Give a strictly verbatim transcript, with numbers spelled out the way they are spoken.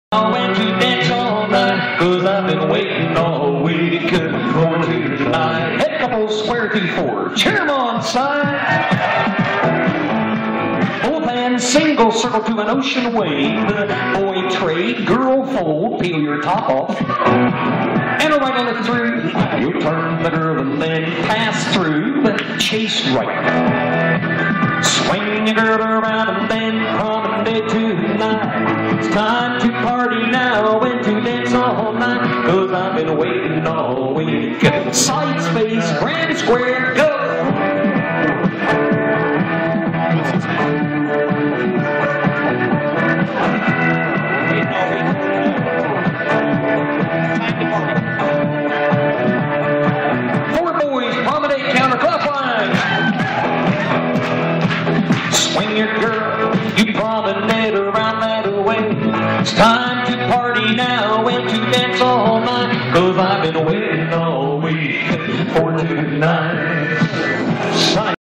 I went to dance all night, cause I've been waiting all week for two tonight. Head couple square through four, cheer 'em on side. Both hands single circle to an ocean wave. Boy trade, girl fold, peel your top off. And a right on it through. You turn the girl and then pass through, but chase right. Swing your girl around and then promenade tonight. It's time to party now and to dance all night, cause I've been waiting all week. Side space, grand square, go! Four boys, promenade counterclockwise. Swing your girl, you promenade around that way. It's time to party now and to dance all night, cause I've been waiting all week for tonight.